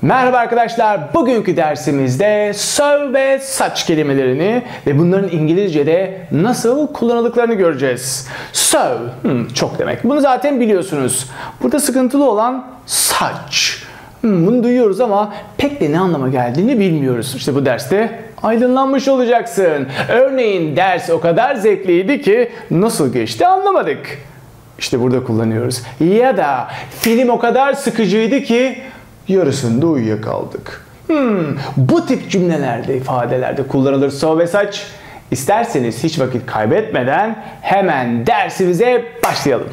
Merhaba arkadaşlar, bugünkü dersimizde so ve such kelimelerini ve bunların İngilizce'de nasıl kullanıldıklarını göreceğiz. So, çok demek. Bunu zaten biliyorsunuz. Burada sıkıntılı olan such. Bunu duyuyoruz ama pek de ne anlama geldiğini bilmiyoruz. İşte bu derste aydınlanmış olacaksın. Örneğin ders o kadar zevkliydi ki nasıl geçti anlamadık. İşte burada kullanıyoruz. Ya da film o kadar sıkıcıydı ki yarısında uyuyakaldık. Bu tip cümlelerde, ifadelerde kullanılır so ve such. İsterseniz hiç vakit kaybetmeden hemen dersimize başlayalım.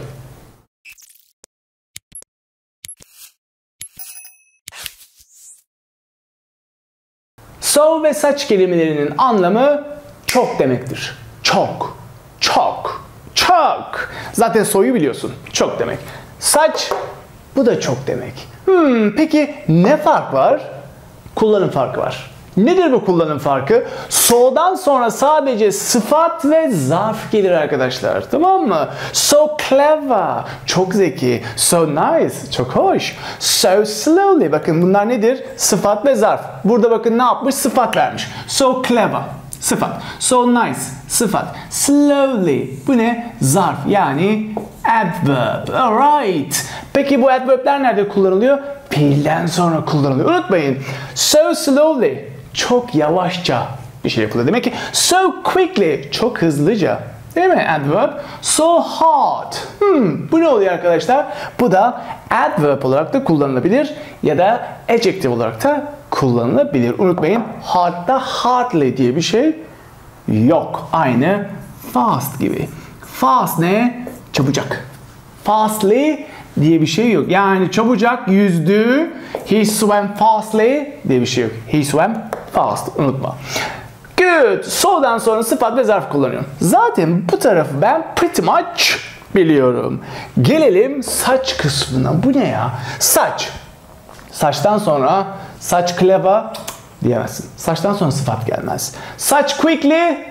So ve such kelimelerinin anlamı çok demektir. Çok, çok, çok. Zaten so'yu biliyorsun. Çok demek. Such, bu da çok demek. Peki ne fark var? Kullanım farkı var. Nedir bu kullanım farkı? So'dan sonra sadece sıfat ve zarf gelir arkadaşlar. Tamam mı? So clever. Çok zeki. So nice. Çok hoş. So slowly. Bakın bunlar nedir? Sıfat ve zarf. Burada bakın ne yapmış? Sıfat vermiş. So clever. Sıfat. So nice. Sıfat. Slowly. Bu ne? Zarf. Yani adverb. Alright. Peki bu adverbler nerede kullanılıyor? Fiilden sonra kullanılıyor. Unutmayın. So slowly. Çok yavaşça bir şey yapılıyor. Demek ki so quickly. Çok hızlıca. Değil mi? Adverb. So hard. Bu ne oluyor arkadaşlar? Bu da adverb olarak da kullanılabilir ya da adjective olarak da kullanılabilir. Unutmayın. Hard'da hardly diye bir şey yok. Aynı fast gibi. Fast ne? Çabucak. Fastly diye bir şey yok. Yani çabucak yüzdü. He swam fastly diye bir şey yok. He swam fast. Unutma. Good. So'dan sonra sıfat ve zarf kullanıyorum. Zaten bu tarafı ben pretty much biliyorum. Gelelim saç kısmına. Bu ne ya? Saç. Saçtan sonra such clever diyemezsin. Saçtan sonra sıfat gelmez. Such quickly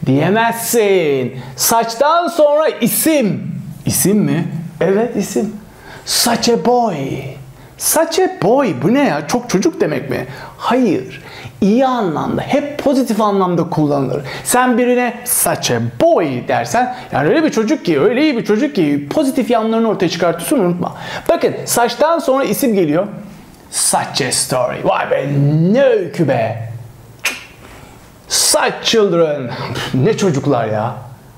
diyemezsin. Saçtan sonra isim. İsim mi? Evet, isim. Such a boy. Such a boy. Bu ne ya? Çok çocuk demek mi? Hayır. İyi anlamda, hep pozitif anlamda kullanılır. Sen birine such a boy dersen, yani öyle bir çocuk ki, öyle iyi bir çocuk ki pozitif yanlarını ortaya çıkartıyorsun, unutma. Bakın, saçtan sonra isim geliyor. Such a story. Vay be, ne öykü be. Such children. Ne çocuklar ya.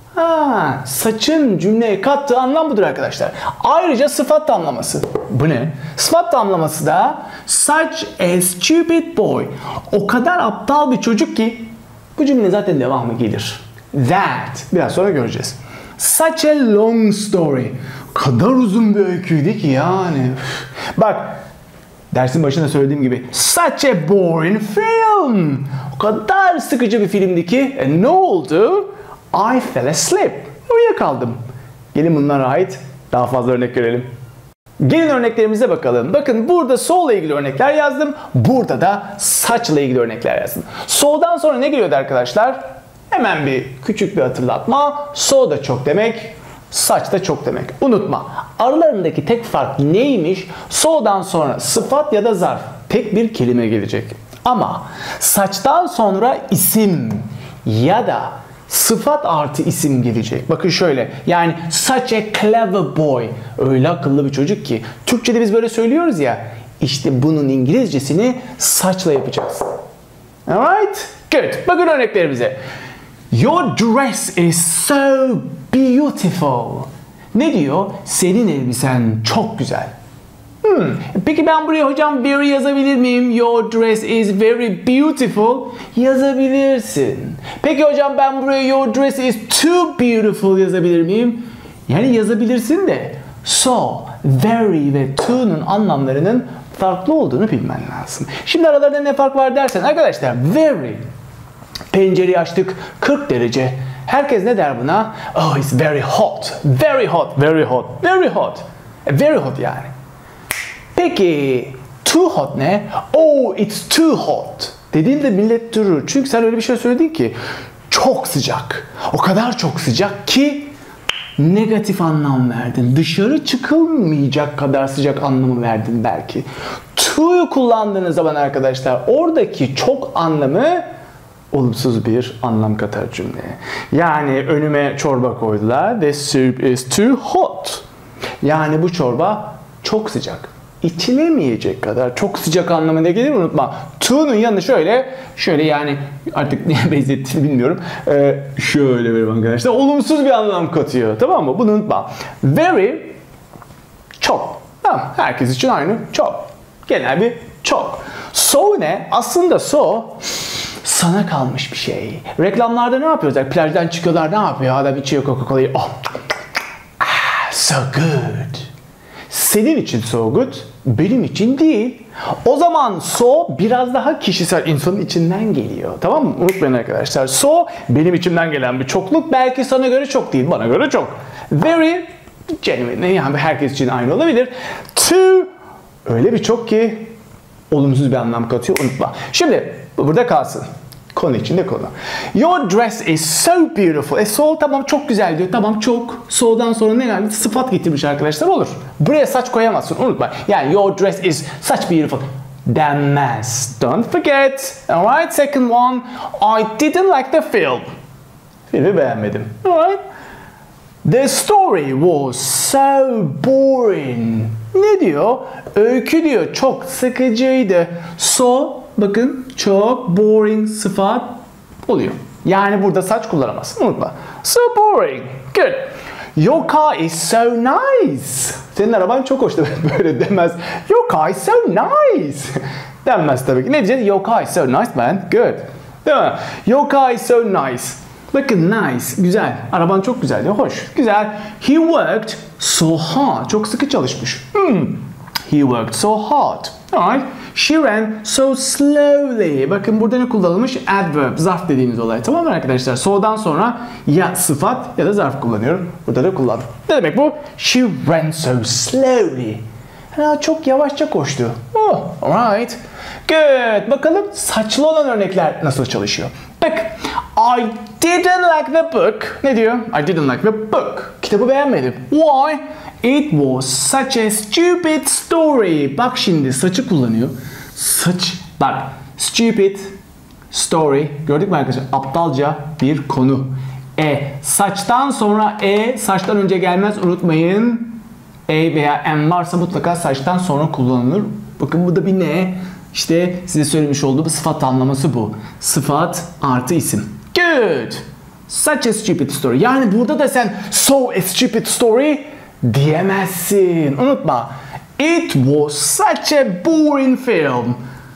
Saçın cümleye kattığı anlam budur arkadaşlar. Ayrıca sıfat tamlaması. Bu ne? Sıfat tamlaması da such a stupid boy. O kadar aptal bir çocuk ki bu cümle zaten devamı gelir. That. Biraz sonra göreceğiz. Such a long story. O kadar uzun bir öyküydü ki yani. Bak, dersin başında söylediğim gibi such a boring film. O kadar sıkıcı bir filmdi ki ne oldu? I fell asleep. Uyuyakaldım. Gelin bunlara ait daha fazla örnek görelim. Gelin örneklerimize bakalım. Bakın burada so ile ilgili örnekler yazdım. Burada da such ile ilgili örnekler yazdım. So'dan sonra ne geliyordu arkadaşlar? Hemen küçük bir hatırlatma. So da çok demek, such da çok demek. Unutma. Aralarındaki tek fark neymiş? So'dan sonra sıfat ya da zarf. Tek bir kelime gelecek. Ama such'tan sonra isim ya da sıfat artı isim gelecek. Bakın şöyle. Yani such a clever boy. Öyle akıllı bir çocuk ki. Türkçe'de biz böyle söylüyoruz ya. İşte bunun İngilizcesini such'la yapacağız. Alright? Good. Bakın örneklerimize. Your dress is so beautiful. Ne diyor? Senin elbisen çok güzel. Peki ben buraya hocam very yazabilir miyim? Your dress is very beautiful. Yazabilirsin. Peki hocam ben buraya your dress is too beautiful yazabilir miyim? Yani yazabilirsin de so, very ve to'nun anlamlarının farklı olduğunu bilmen lazım. Şimdi aralarında ne fark var dersen arkadaşlar, very. Pencereyi açtık 40 derece. Herkes ne der buna? Oh, it's very hot. Very hot, very hot, very hot. Very hot yani. Peki too hot ne? Oh, it's too hot. Dediğinde millet durur. Çünkü sen öyle bir şey söyledin ki çok sıcak. O kadar çok sıcak ki negatif anlam verdin. Dışarı çıkılmayacak kadar sıcak anlamı verdin belki. Too to'yu kullandığınız zaman arkadaşlar oradaki çok anlamı olumsuz bir anlam katar cümleye. Yani önüme çorba koydular. This soup is too hot. Yani bu çorba çok sıcak. İçilemeyecek kadar çok sıcak anlamına gelir, unutma. To'nun yanı şöyle yani artık niye benzettiğini bilmiyorum. Şöyle bir arkadaşlar olumsuz bir anlam katıyor. Tamam mı? Bunu unutma. Very çok. Tamam. Herkes için aynı. Çok. Genel bir çok. So ne? Aslında so sana kalmış bir şey. Reklamlarda ne yapıyorlar? Plajdan çıkıyorlar, ne yapıyor? Adam içiyor Coca-Cola'yı. Oh. So good. Senin için so good, benim için değil. O zaman so biraz daha kişisel, insanın içinden geliyor. Tamam mı? Unutmayın arkadaşlar. So benim içimden gelen bir çokluk. Belki sana göre çok değil, bana göre çok. Very genuine, yani herkes için aynı olabilir. Too öyle bir çok ki olumsuz bir anlam katıyor, unutma. Şimdi burada kalsın. Konu içinde konu. Your dress is so beautiful. So tamam çok güzel diyor. Tamam çok. So'dan sonra ne geldi? Sıfat getirmiş arkadaşlar, olur. Buraya saç koyamazsın, unutma. Yani your dress is such beautiful denmez. Don't forget. Alright, second one. I didn't like the film. Filmi beğenmedim. Alright. The story was so boring. Ne diyor? Öykü diyor çok sıkıcıydı. So bakın çok boring sıfat oluyor. Yani burada saç kullanamazsın, unutma. So boring. Good. Your car is so nice. Senin araban çok hoş, böyle demez. Your car is so nice. Denmez tabii ki. Ne diyeceğiz? Your car is so nice man. Good. Değil mi? Your car is so nice. Bakın nice, güzel. Araban çok güzel diyor, hoş. Güzel. He worked so hard. Çok sıkı çalışmış. He worked so hard. Alright. She ran so slowly. Bakın burada ne kullanılmış? Adverb, zarf dediğimiz olay. Tamam mı arkadaşlar? So'dan sonra ya sıfat ya da zarf kullanıyorum. Burada da kullandım. Ne demek bu? She ran so slowly. Ha, çok yavaşça koştu. Oh, alright. Good. Bakalım saçlı olan örnekler nasıl çalışıyor? Bak. I didn't like the book. Ne diyor? I didn't like the book. Kitabı beğenmedim. Why? It was such a stupid story. Bak şimdi saçı kullanıyor. Saç. Bak. Stupid story. Gördük mü arkadaşlar? Aptalca bir konu. Saçtan sonra saçtan önce gelmez, unutmayın. Veya n varsa mutlaka saçtan sonra kullanılır. Bakın bu da bir ne? İşte size söylemiş olduğum sıfat anlaması bu. Sıfat artı isim. Good. Such a stupid story. Yani burada da sen so a stupid story diyemezsin. Unutma. It was such a boring film.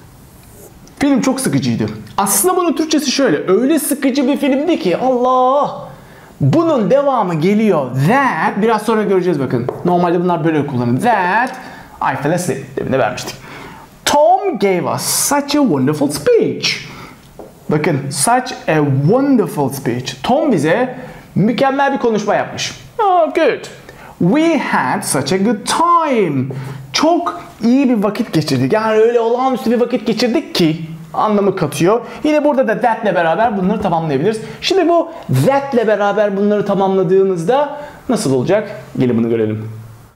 Film çok sıkıcıydı. Aslında bunun Türkçesi şöyle. Öyle sıkıcı bir filmdi ki Allah. Bunun devamı geliyor. That. Biraz sonra göreceğiz bakın. Normalde bunlar böyle kullanılır. That. I fell asleep. Demin de vermiştik. Tom gave us such a wonderful speech. Bakın, such a wonderful speech. Tom bize mükemmel bir konuşma yapmış. Oh, good. We had such a good time. Çok iyi bir vakit geçirdik. Yani öyle olağanüstü bir vakit geçirdik ki anlamı katıyor. Yine burada da that'le beraber bunları tamamlayabiliriz. Şimdi bu that'le beraber bunları tamamladığımızda nasıl olacak? Gelin bunu görelim.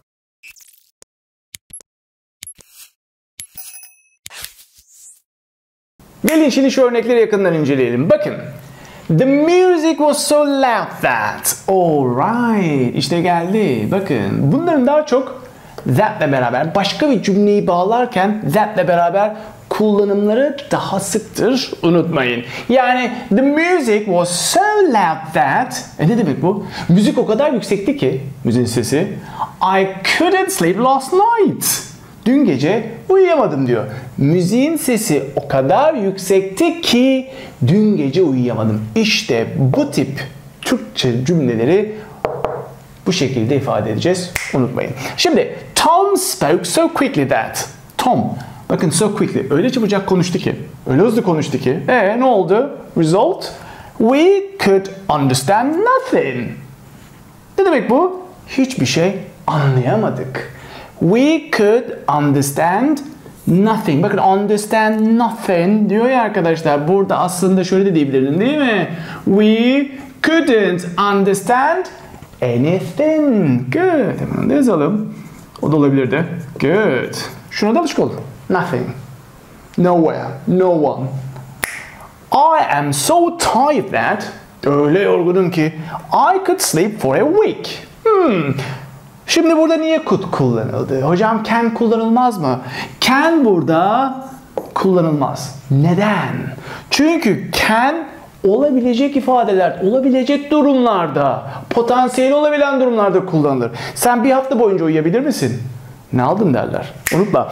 Gelin şimdi şu örnekleri yakından inceleyelim. Bakın. The music was so loud that. Alright. İşte geldi. Bakın. Bunların daha çok that'le beraber başka bir cümleyi bağlarken that'le beraber kullanımları daha sıktır. Unutmayın. Yani the music was so loud that. Ne demek bu? Müzik o kadar yüksekti ki, müziğin sesi. I couldn't sleep last night. Dün gece uyuyamadım diyor. Müziğin sesi o kadar yüksekti ki dün gece uyuyamadım. İşte bu tip Türkçe cümleleri bu şekilde ifade edeceğiz. Unutmayın. Şimdi Tom spoke so quickly that. Tom, bakın so quickly. Öyle çabucak konuştu ki. Öyle hızlı konuştu ki. Ne oldu? Result? We could understand nothing. Ne demek bu? Hiçbir şey anlayamadık. We could understand nothing. Bakın understand nothing diyor ya arkadaşlar. Burada aslında şöyle de diyebilirdin değil mi? We couldn't understand anything. Good. Hemen de yazalım. O da olabilirdi. Good. Şuna da alışık ol. Nothing. Nowhere. No one. I am so tired that öyle yorgunum ki I could sleep for a week. Şimdi burada niye could kullanıldı? Hocam can kullanılmaz mı? Can burada kullanılmaz. Neden? Çünkü can olabilecek ifadeler, olabilecek durumlarda, potansiyeli olabilen durumlarda kullanılır. Sen bir hafta boyunca uyuyabilir misin? Ne aldın derler. Unutma.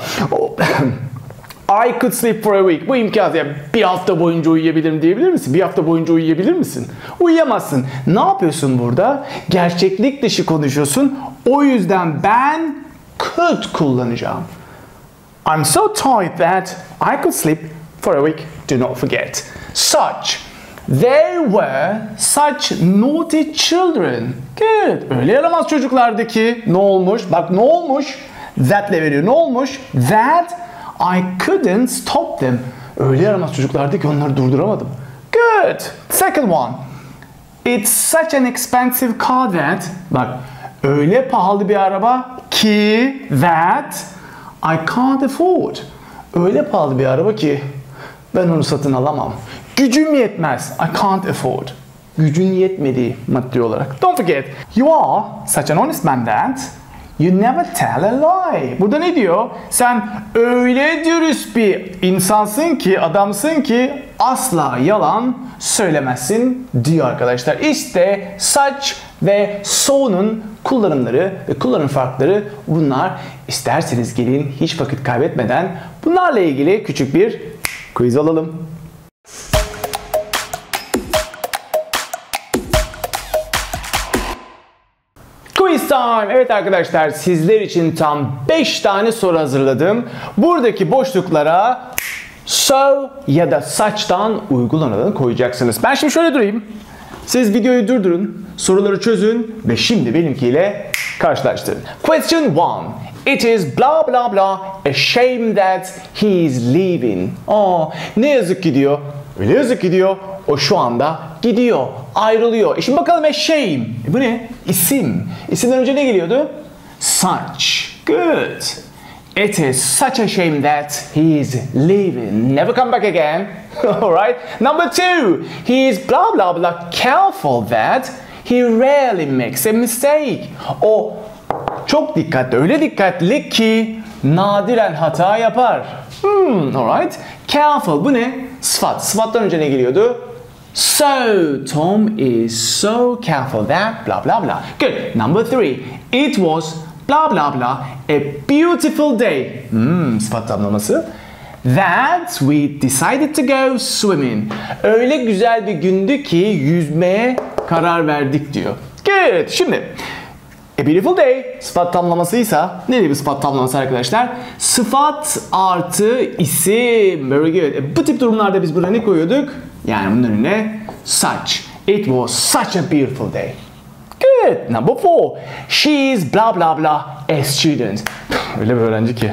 I could sleep for a week. Bu imkansız. Yani bir hafta boyunca uyuyabilirim diyebilir misin? Bir hafta boyunca uyuyabilir misin? Uyuyamazsın. Ne yapıyorsun burada? Gerçeklik dışı konuşuyorsun. O yüzden ben could kullanacağım. I'm so tired that I could sleep for a week. Do not forget. Such. There were such naughty children. Good. Öyle yaramaz çocuklardaki ne olmuş? Bak ne olmuş? That'le veriyor. Ne olmuş? That I couldn't stop them. Öyle yaramaz çocuklardı ki onları durduramadım. Good. Second one. It's such an expensive car that. Bak öyle pahalı bir araba ki that I can't afford. Öyle pahalı bir araba ki ben onu satın alamam. Gücüm yetmez. I can't afford. Gücün yetmediği maddi olarak. Don't forget. You are such an honest man that you never tell a lie. Burada ne diyor? Sen öyle dürüst bir insansın ki, adamsın ki asla yalan söylemezsin diyor arkadaşlar. İşte such ve so'nun kullanımları ve kullanım farkları bunlar. İsterseniz gelin hiç vakit kaybetmeden bunlarla ilgili küçük bir quiz alalım. Quiz time. Evet arkadaşlar sizler için tam 5 tane soru hazırladım. Buradaki boşluklara so ya da such'tan uygulananı koyacaksınız. Ben şimdi şöyle durayım. Siz videoyu durdurun, soruları çözün ve şimdi benimkiyle karşılaştırın. Question 1. It is blah blah blah a shame that he is leaving. Ne yazık ki diyor. Öyle yazık ki diyor. O şu anda gidiyor, ayrılıyor. Şimdi bakalım a shame. Bu ne? İsim. İsimden önce ne geliyordu? Such. Good. It is such a shame that he is leaving. Never come back again. Alright. Number 2. He is blah blah blah careful that he rarely makes a mistake. O çok dikkatli, öyle dikkatli ki nadiren hata yapar. Alright. Careful. Bu ne? Sıfat. Sıfattan önce ne geliyordu? So, Tom is so careful that blah blah blah. Good. Number 3. It was blah blah blah a beautiful day. Sıfat tamlaması. That we decided to go swimming. Öyle güzel bir gündü ki yüzmeye karar verdik diyor. Good. Şimdi a beautiful day sıfat tamlamasıysa ne bir sıfat tamlaması arkadaşlar? Sıfat artı isim. Very good. Bu tip durumlarda biz buraya ne koyuyorduk? Yani bunun önüne such. It was such a beautiful day. Good. Number 4. She is blah blah blah a student. Öyle bir öğrenci ki.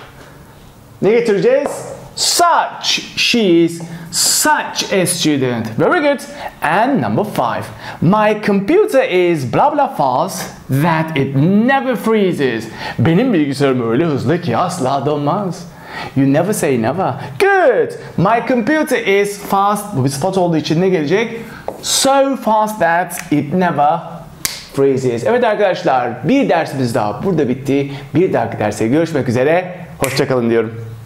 Ne getireceğiz? Such. She is such a student. Very good. And number 5. My computer is blah blah fast that it never freezes. Benim bilgisayarım öyle hızlı ki asla donmaz. You never say never. Good. My computer is fast. Bu bir sıfat olduğu için ne gelecek? So fast that it never freezes. Evet arkadaşlar, bir dersimiz daha burada bitti. Bir dahaki derste görüşmek üzere. Hoşça kalın diyorum.